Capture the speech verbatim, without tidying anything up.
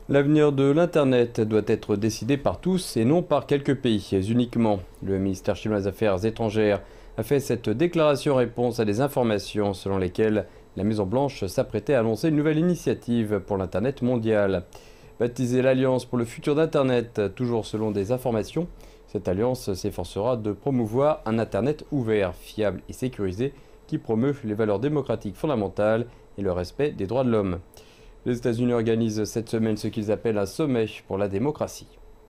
L'avenir de l'Internet doit être décidé par tous et non par quelques pays uniquement. Le ministère chinois des Affaires étrangères a fait cette déclaration en réponse à des informations selon lesquelles la Maison-Blanche s'apprêtait à annoncer une nouvelle initiative pour l'Internet mondial. Baptisée l'Alliance pour le futur d'Internet, toujours selon des informations, cette alliance s'efforcera de promouvoir un Internet ouvert, fiable et sécurisé qui promeut les valeurs démocratiques fondamentales et le respect des droits de l'homme. Les États-Unis organisent cette semaine ce qu'ils appellent un sommet pour la démocratie.